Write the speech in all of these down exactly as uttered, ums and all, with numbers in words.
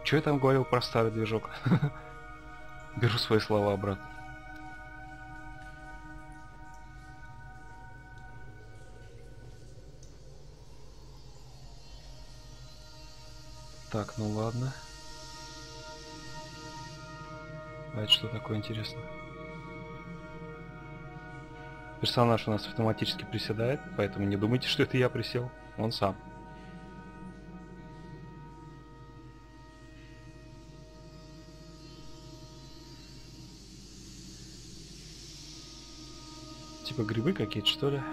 Что я там говорил про старый движок? Беру свои слова обратно. Так, ну ладно. А это что такое, интересно? Персонаж у нас автоматически приседает, поэтому не думайте, что это я присел. Он сам. Типа грибы какие-то, что ли?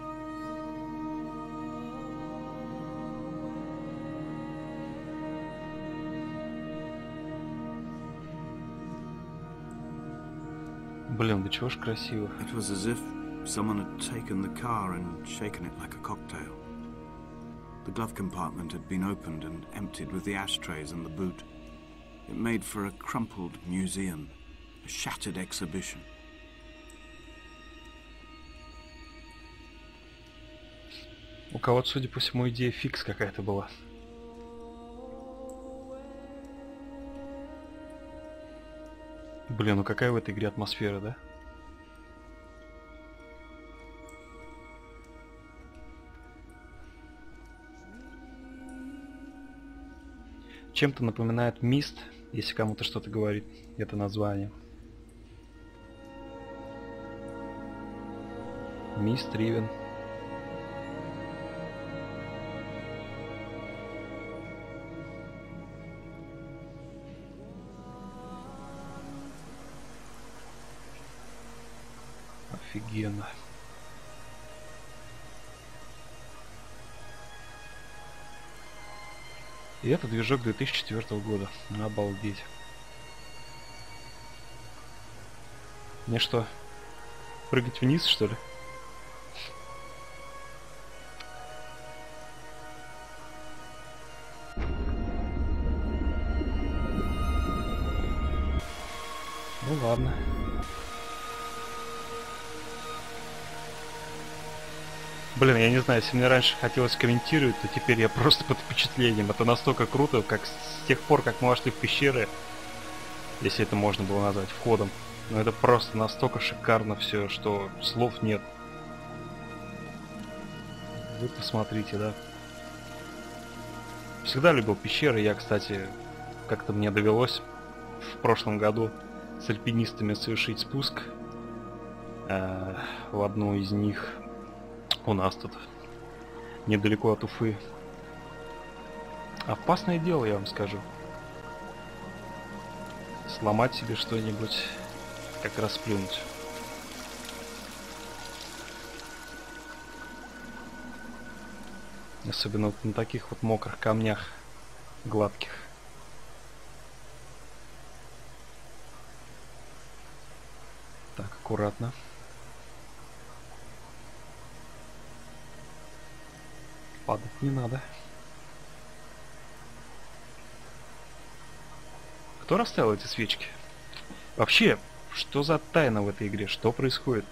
Блин, да чего ж красиво. It was as if someone had taken the car and shaken it like a cocktail. The glove compartment had been opened and emptied with the ashtrays and the boot. It made for a crumpled museum, a shattered exhibition. У кого-то, судя по всему, идея фикс какая-то была. Блин, ну какая в этой игре атмосфера, да? Чем-то напоминает Мист, если кому-то что-то говорит это название. Мист, Ривен. Офигенно. И это движок две тысячи четвёртого года. Обалдеть. Мне что, прыгать вниз, что ли? Ну ладно. Блин, я не знаю, если мне раньше хотелось комментировать, то теперь я просто под впечатлением. Это настолько круто, как с тех пор, как мы вошли в пещеры, если это можно было назвать входом. Но это просто настолько шикарно все, что слов нет. Вы посмотрите, да. Всегда любил пещеры. Я, кстати, как-то мне довелось в прошлом году с альпинистами совершить спуск э, в одну из них. У нас тут недалеко от Уфы. Опасное дело, я вам скажу. Сломать себе что-нибудь, как расплюнуть. Особенно вот на таких вот мокрых камнях, гладких. Так, аккуратно. Падать не надо. Кто расставил эти свечки? Вообще, что за тайна в этой игре? Что происходит?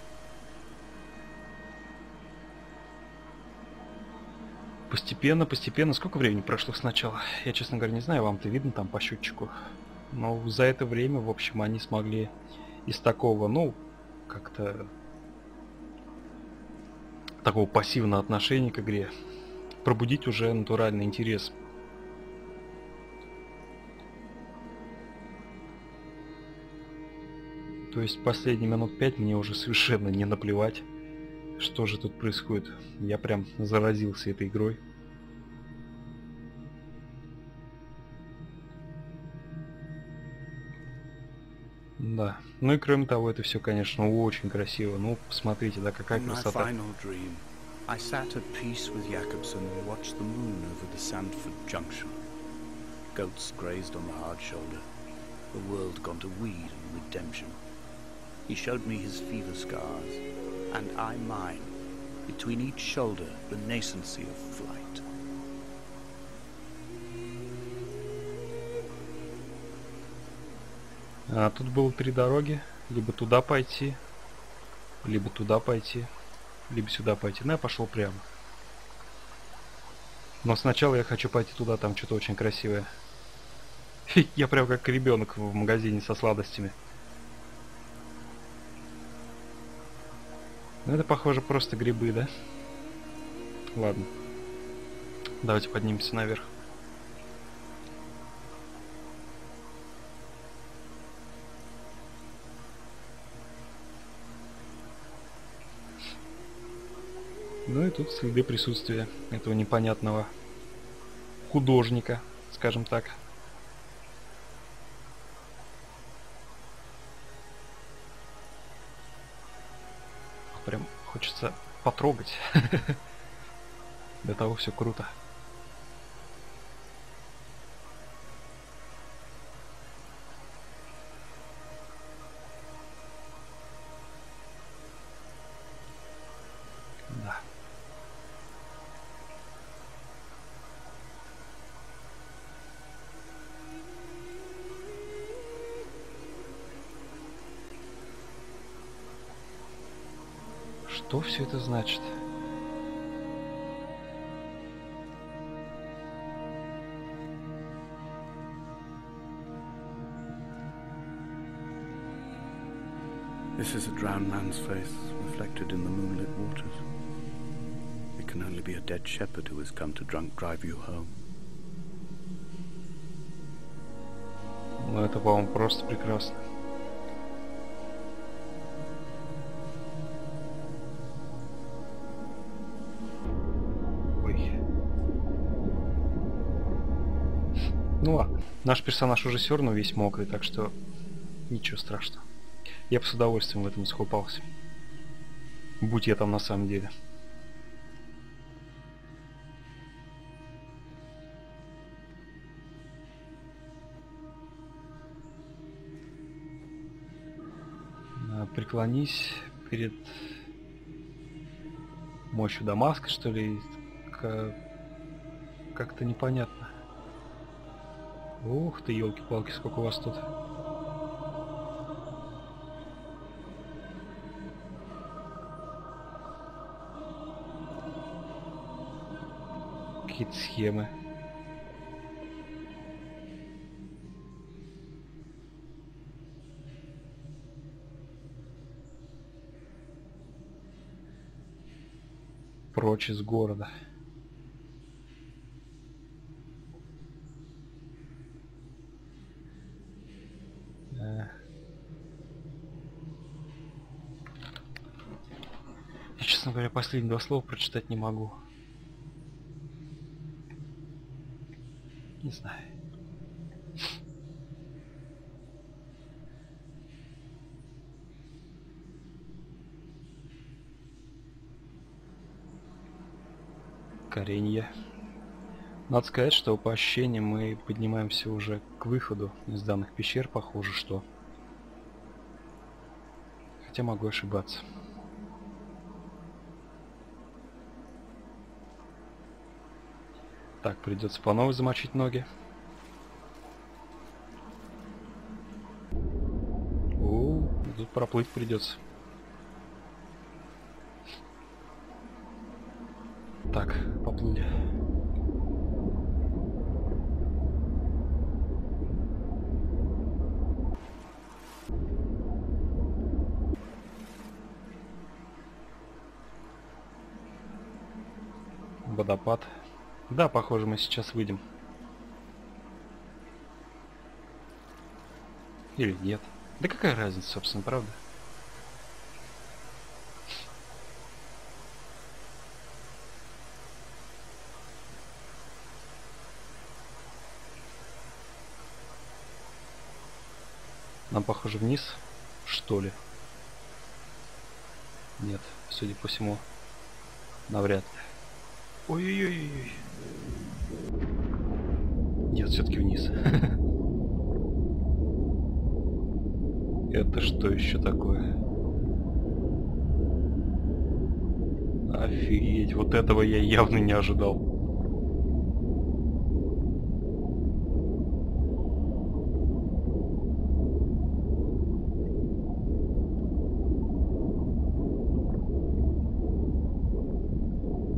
Постепенно, постепенно. Сколько времени прошло с начала? Я, честно говоря, не знаю. Вам-то видно там по счетчику. Но за это время, в общем, они смогли из такого, ну, как-то такого пассивного отношения к игре пробудить уже натуральный интерес. То есть последние минут пять мне уже совершенно не наплевать, что же тут происходит. Я прям заразился этой игрой. Да. Ну и кроме того, это все, конечно, очень красиво. Ну, посмотрите, да, какая красота. I sat at peace with Jakobsen and watched the moon over the Sandford Junction. Goats grazed on the hard shoulder. The world gone to weed and redemption. He showed me his fever scars, and I mine. Between each shoulder, the nascency of flight. А тут было три дороги. Либо туда пойти, либо туда пойти, либо сюда пойти. Ну, я пошел прямо. Но сначала я хочу пойти туда, там что-то очень красивое Я прям как ребенок в магазине со сладостями. Ну это похоже просто грибы, да? Ладно. Давайте поднимемся наверх. Ну и тут следы присутствия этого непонятного художника, скажем так. Прям хочется потрогать. До того все круто. Да. Что все это значит? This is a drowned man's face, reflected in the moonlit waters. It can only be a dead shepherd who has come to drunk drive you home. Ну это, по-моему, просто прекрасно. Ой. Ну ладно, наш персонаж уже все равно весь мокрый, так что ничего страшного. Я бы с удовольствием в этом искупался. Будь я там на самом деле. Преклонись перед мощью Дамаска, что ли? Как-то непонятно. Ух ты, елки-палки, сколько у вас тут. Какие-то схемы. Прочь из города. Я, честно говоря, последние два слова прочитать не могу. Не знаю. Коренья. Надо сказать, что по ощущениям мы поднимаемся уже к выходу из данных пещер, похоже, что. Хотя могу ошибаться. Так, придется по новой замочить ноги. О, тут проплыть придется. Так, поплыли. Водопад. Да, похоже, мы сейчас выйдем. Или нет. Да какая разница, собственно, правда? Нам, похоже, вниз, что ли? Нет, судя по всему, навряд ли. Ой-ой-ой-ой. Нет, все-таки вниз. Это что еще такое? Офигеть, вот этого я явно не ожидал.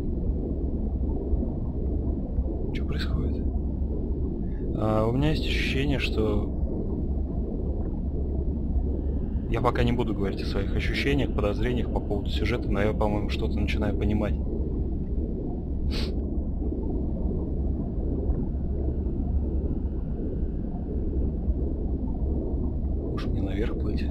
Что происходит? А, у меня есть ощущение, ощущение, что... Я пока не буду говорить о своих ощущениях, подозрениях по поводу сюжета, но я, по-моему, что-то начинаю понимать. Уж мне наверх плыть.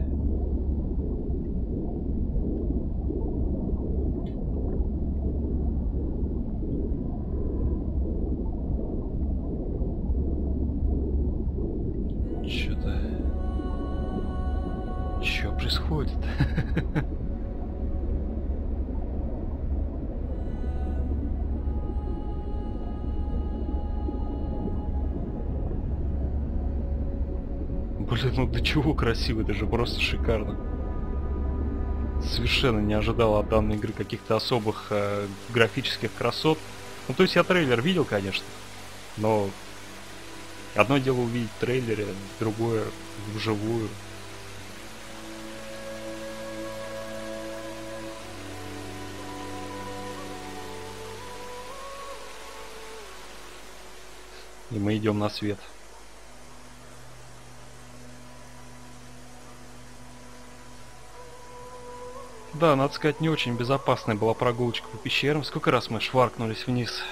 Что-то... Что происходит? Блин, ну до чего красиво, это же просто шикарно. Совершенно не ожидал от данной игры каких-то особых э, графических красот. Ну, то есть я трейлер видел, конечно, но одно дело увидеть в трейлере, другое вживую. И мы идем на свет. Да, надо сказать, не очень безопасная была прогулочка по пещерам. Сколько раз мы шваркнулись вниз.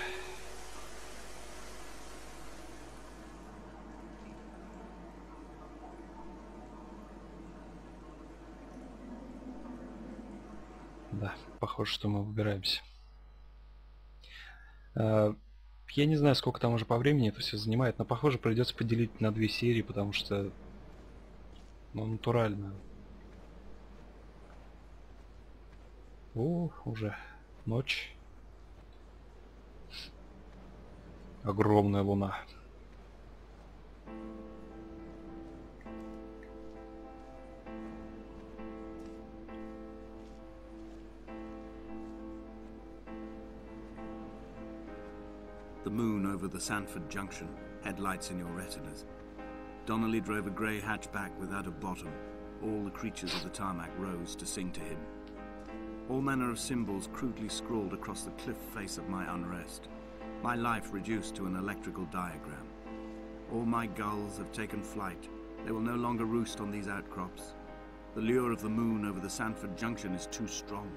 Да, похоже, что мы выбираемся. Я не знаю, сколько там уже по времени это все занимает, но похоже придется поделить на две серии, потому что, ну, натурально. О, уже ночь. Огромная луна. The moon over the Sandford Junction, headlights in your retinas. Donnelly drove a grey hatchback without a bottom. All the creatures of the tarmac rose to sing to him. All manner of symbols crudely scrawled across the cliff face of my unrest. My life reduced to an electrical diagram. All my gulls have taken flight. They will no longer roost on these outcrops. The lure of the moon over the Sandford Junction is too strong.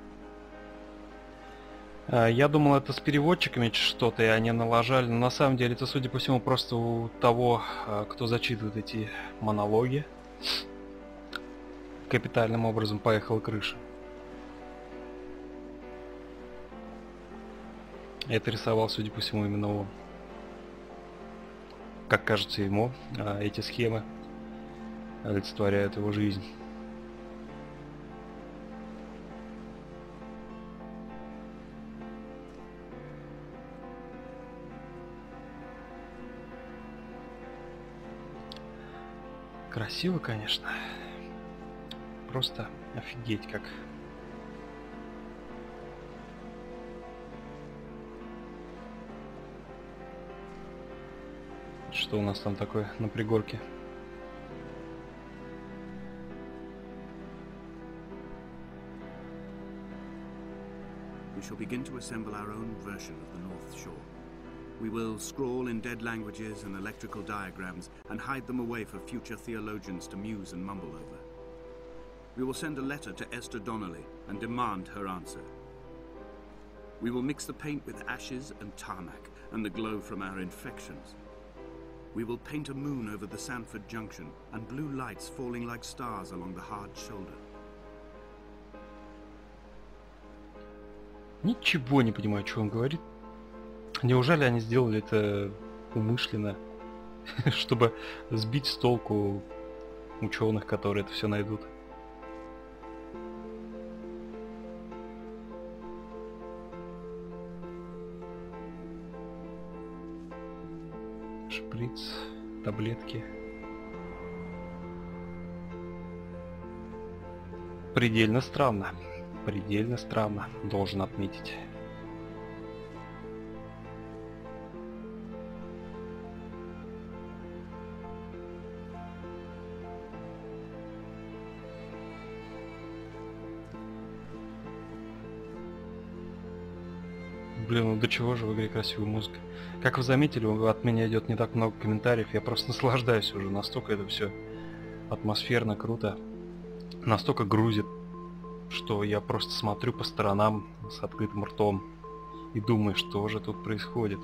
Я думал, это с переводчиками что-то, и они налажали, но на самом деле это, судя по всему, просто у того, кто зачитывает эти монологи, капитальным образом поехала крыша. Это рисовал, судя по всему, именно он. Как кажется ему, эти схемы олицетворяют его жизнь. Красиво, конечно. Просто офигеть как. Что у нас там такое на пригорке? We shall begin to assemble our own version of the North Shore. We will scrawl in dead languages and electrical diagrams and hide them away for future theologians to muse and mumble over. We will send a letter to Esther Donnelly and demand her answer. We will mix the paint with ashes and tarmac and the glow from our infections. We will paint a moon over the Sandford Junction and blue lights falling like stars along the hard shoulder. Ничего не понимаю, что он говорит. Неужели они сделали это умышленно, чтобы сбить с толку ученых, которые это все найдут? Шприц, таблетки. Предельно странно. Предельно странно, должен отметить. Блин, ну до чего же в игре красивая музыка. Как вы заметили, от меня идет не так много комментариев, я просто наслаждаюсь уже, настолько это все атмосферно, круто, настолько грузит, что я просто смотрю по сторонам с открытым ртом и думаю, что же тут происходит.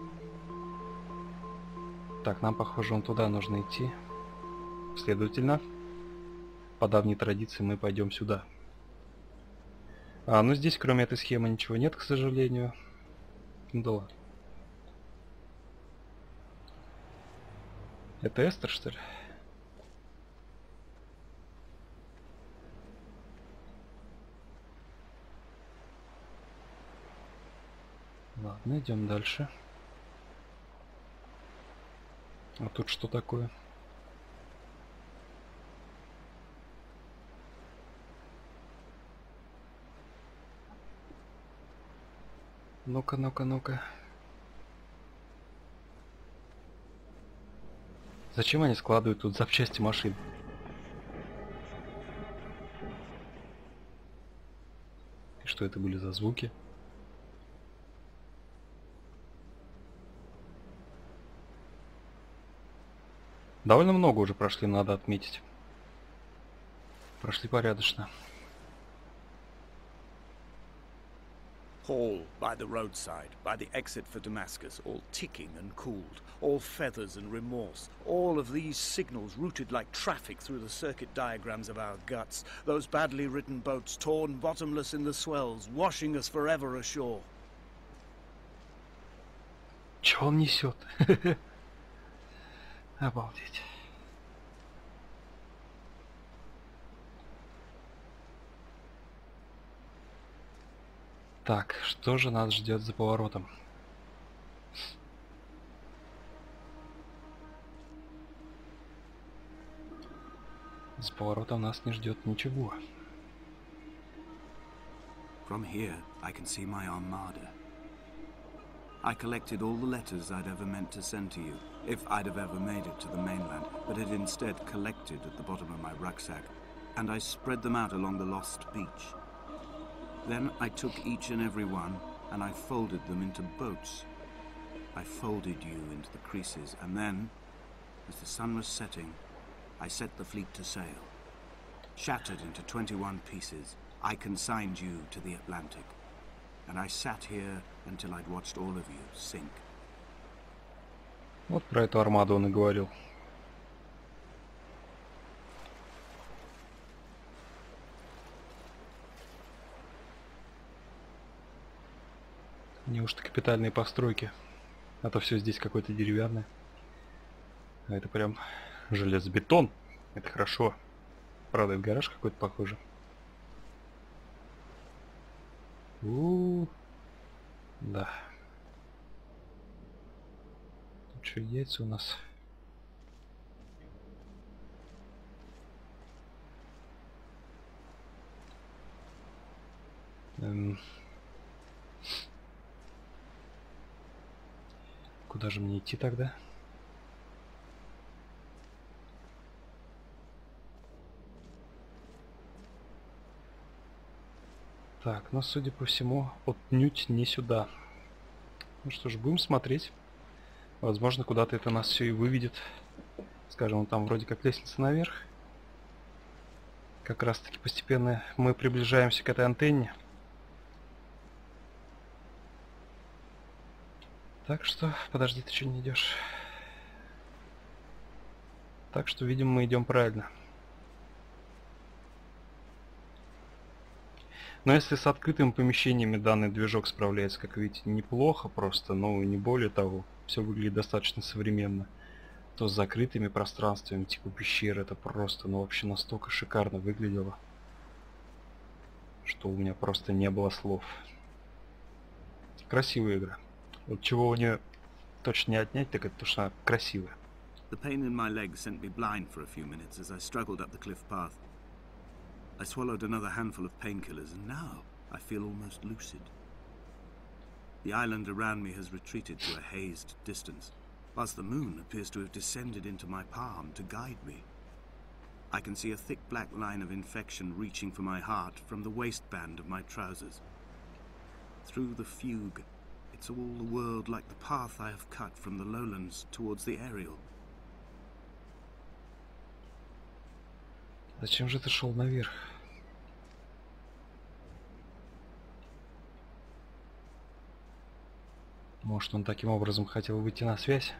Так, нам, похоже, вон туда нужно идти. Следовательно, по давней традиции мы пойдем сюда. А, ну здесь кроме этой схемы ничего нет, к сожалению. Да ладно. Это Эстер, что ли? Ладно, идем дальше. А тут что такое? Ну-ка, ну-ка, ну-ка. Зачем они складывают тут запчасти машин? И что это были за звуки? Довольно много уже прошли, надо отметить. Прошли порядочно. Hall by the roadside, by the exit for Damascus, all ticking and cooled, all feathers and remorse, all of these signals routed like traffic through the circuit diagrams of our guts, those badly written boats torn bottomless in the swells, washing us forever ashore. Чё он несет? Обалдеть. Так, что же нас ждет за поворотом? За поворотом нас не ждет ничего. From here, I can see my armada. I collected all the letters I'd ever meant to send to you, if I'd have ever made it to the mainland, but had instead collected at the bottom of my rucksack, and I spread them out along the lost beach. Then I took each and every one, and I folded them into boats. I folded you into the creases, and then, as the sun was setting, I set the fleet to sail. Shattered into twenty-one pieces, I consigned you to the Atlantic, and I sat here until I'd watched all of you sink. Вот про эту армаду он и говорил. Неужто капитальные постройки? А то все здесь какое-то деревянное. А это прям железобетон. Это хорошо. Правда, это гараж какой-то похоже. У-у-у. Да. Тут что, яйца у нас? Эм... Куда же мне идти тогда? Так, ну, судя по всему, отнюдь не сюда. Ну что ж, будем смотреть. Возможно, куда-то это нас все и выведет. Скажем, там вроде как лестница наверх. Как раз таки постепенно мы приближаемся к этой антенне. Так что, подожди, ты что не идешь? Так что, видимо, мы идем правильно. Но если с открытыми помещениями данный движок справляется, как видите, неплохо просто, но не более того, все выглядит достаточно современно, то с закрытыми пространствами типа пещеры это просто, ну вообще настолько шикарно выглядело, что у меня просто не было слов. Красивая игра. Вот чего у нее точно не отнять, так это то, что она красивая. The pain in my leg sent me blind for a few minutes as I struggled up the cliff path. I swallowed another handful of painkillers, and now I feel almost lucid. The island around me has retreated to a hazed distance, whilst the moon appears to have descended into my palm to guide me. I can see a thick black line of infection reaching for my heart from the waistband of my trousers. Through the fugue, It's all the world like the path I have cut from the lowlands towards the Ariel. Зачем же ты шел наверх? Может, он таким образом хотел выйти на связь?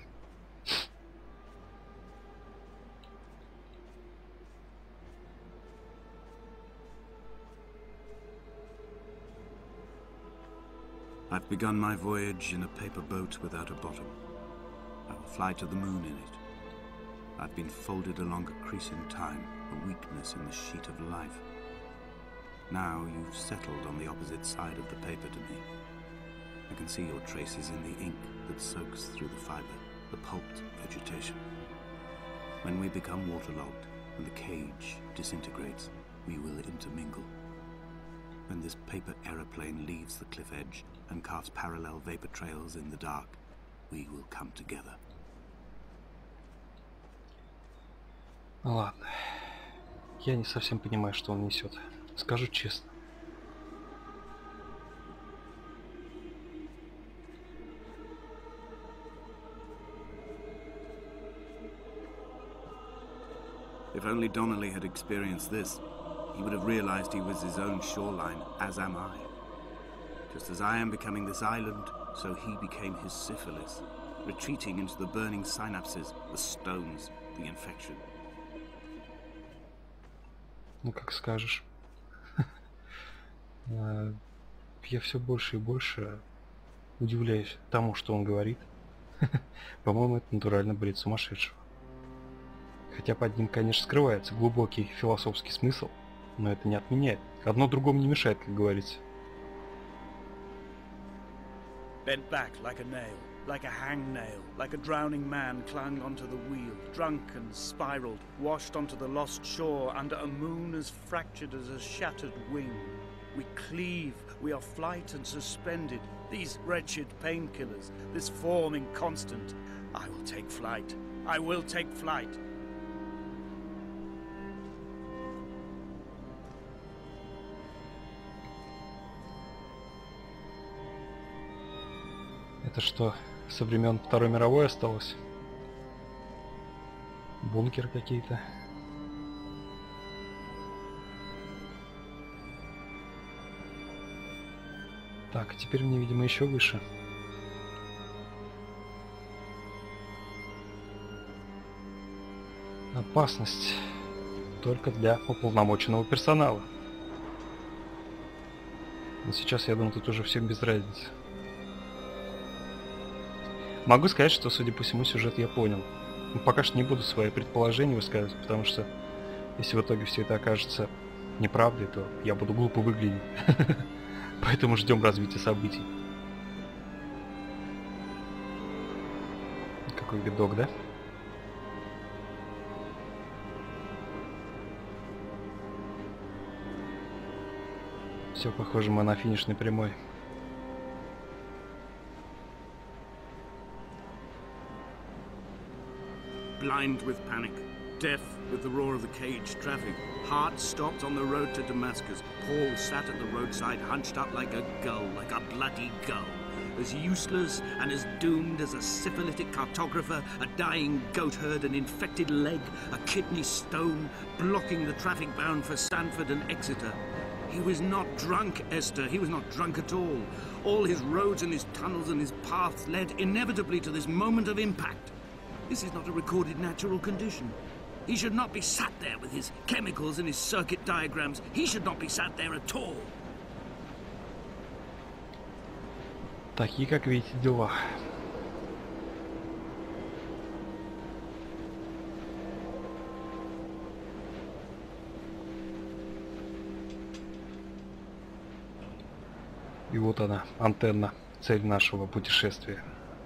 I've begun my voyage in a paper boat without a bottom. I will fly to the moon in it. I've been folded along a crease in time, a weakness in the sheet of life. Now you've settled on the opposite side of the paper to me. I can see your traces in the ink that soaks through the fiber, the pulped vegetation. When we become waterlogged and the cage disintegrates, we will intermingle. When this paper aeroplane leaves the cliff edge and carves parallel vapor trails in the dark, we will come together. Ладно. Я не совсем понимаю, что он несет. Скажу честно. If only Donnelly had experienced this, he would have realized he was his own shoreline, as am I. Just as I am becoming this island, so he became his syphilis, retreating into the burning synapses, the stones, the infection. Ну, как скажешь. Я все больше и больше удивляюсь тому, что он говорит. По-моему, это натурально бред сумасшедшего. Хотя под ним, конечно, скрывается глубокий философский смысл, но это не отменяет. Одно другому не мешает, как говорится. Bent back like a nail, like a hangnail, like a drowning man clung onto the wheel, drunk and spiraled, washed onto the lost shore under a moon as fractured as a shattered wing. We cleave, we are flight and suspended, these wretched painkillers, this forming constant. I will take flight, I will take flight. Это что, со времен Второй мировой осталось? Бункер какие-то. Так, теперь мне, видимо, еще выше. Опасность только для уполномоченного персонала. Но сейчас, я думаю, тут уже всем без разницы. Могу сказать, что, судя по всему, сюжет я понял. Но пока что не буду свои предположения высказывать, потому что если в итоге все это окажется неправдой, то я буду глупо выглядеть. Поэтому ждем развития событий. Какой видок, да? Все, похоже, мы на финишной прямой. Blind with panic, deaf with the roar of the cage traffic, heart stopped on the road to Damascus. Paul sat at the roadside, hunched up like a gull, like a bloody gull. As useless and as doomed as a syphilitic cartographer, a dying goat herd, an infected leg, a kidney stone, blocking the traffic bound for Sanford and Exeter. He was not drunk, Esther. He was not drunk at all. All his roads and his tunnels and his paths led inevitably to this moment of impact. This is not a recorded natural condition. He should not be sat there with his chemicals and his circuit diagrams. He should not be sat there at all. Такие, как видите, дела. И вот она, антенна, цель нашего путешествия.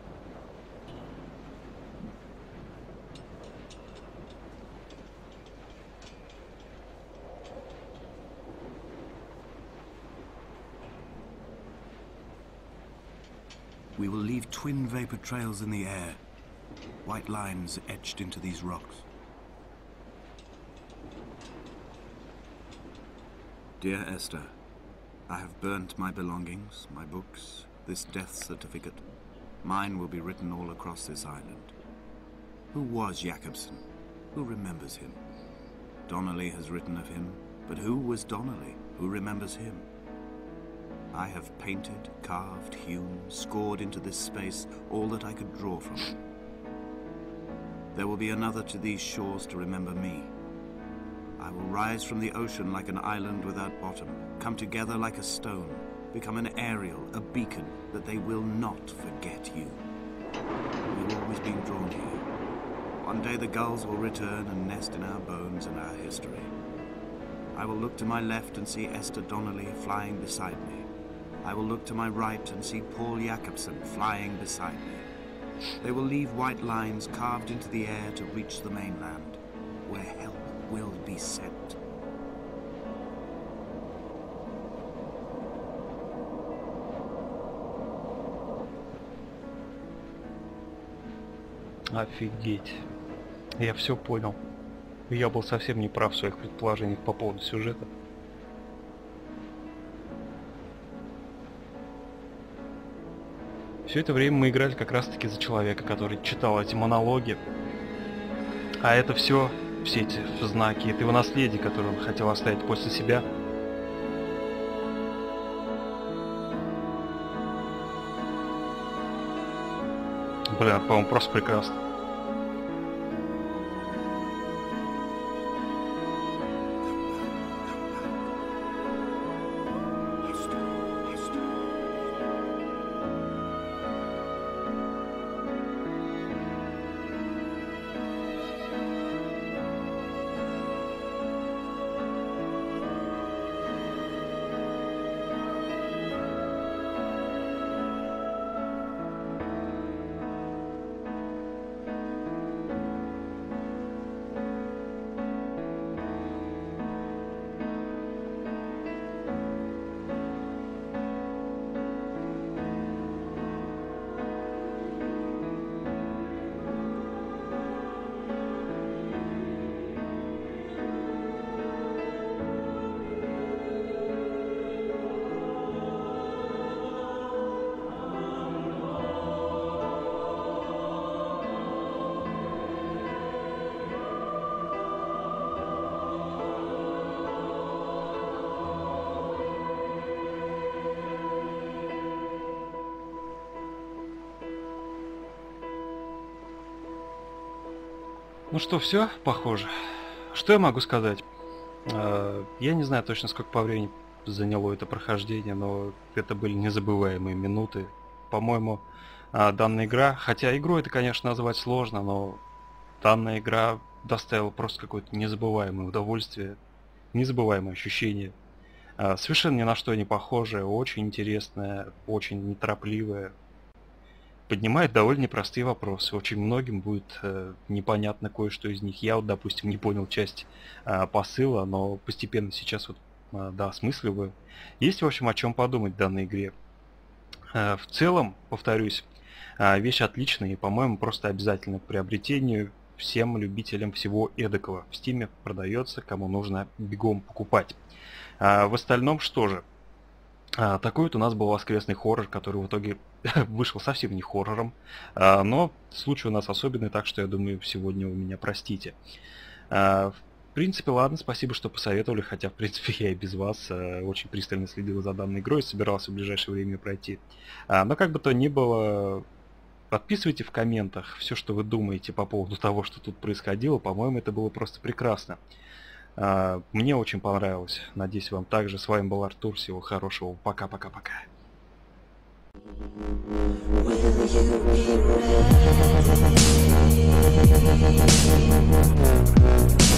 We will leave twin vapor trails in the air, white lines etched into these rocks. Dear Esther, I have burnt my belongings, my books, this death certificate. Mine will be written all across this island. Who was Jakobsen? Who remembers him? Donnelly has written of him, but who was Donnelly? Who remembers him? I have painted, carved, hewn, scored into this space all that I could draw from it. There will be another to these shores to remember me. I will rise from the ocean like an island without bottom, come together like a stone, become an aerial, a beacon, that they will not forget you. You've always been drawn here. One day the gulls will return and nest in our bones and our history. I will look to my left and see Esther Donnelly flying beside me. I will look to my right and see Paul Jakobsen flying beside me. They will leave white lines carved into the air to reach the mainland, where help will be sent. Офигеть. Я все понял. Я был совсем не прав в своих предположениях по поводу сюжета. Все это время мы играли как раз таки за человека, который читал эти монологи. А это все, все эти знаки, это его наследие, которое он хотел оставить после себя. Блин, по-моему, просто прекрасно. Ну что, все, похоже. Что я могу сказать? Я не знаю точно, сколько по времени заняло это прохождение, но это были незабываемые минуты. По-моему, данная игра, хотя игру это, конечно, назвать сложно, но данная игра доставила просто какое-то незабываемое удовольствие, незабываемое ощущение. Совершенно ни на что не похожее, очень интересное, очень неторопливое. Поднимает довольно непростые вопросы. Очень многим будет э, непонятно кое-что из них. Я вот, допустим, не понял часть э, посыла, но постепенно сейчас вот, э, да, осмысливаю. Есть, в общем, о чем подумать в данной игре. Э, в целом, повторюсь, э, вещь отличная и, по-моему, просто обязательна к приобретению всем любителям всего эдакого. В Steam продается, кому нужно бегом покупать. Э, в остальном, что же? Э, такой вот у нас был воскресный хоррор, который в итоге вышел совсем не хоррором, но случай у нас особенный, так что я думаю, сегодня вы меня простите. В принципе, ладно, спасибо, что посоветовали, хотя, в принципе, я и без вас очень пристально следил за данной игрой и собирался в ближайшее время пройти. Но как бы то ни было, подписывайте в комментах все, что вы думаете по поводу того, что тут происходило. По-моему, это было просто прекрасно. Мне очень понравилось. Надеюсь, вам также. С вами был Артур. Всего хорошего. Пока-пока-пока. We'll be right back.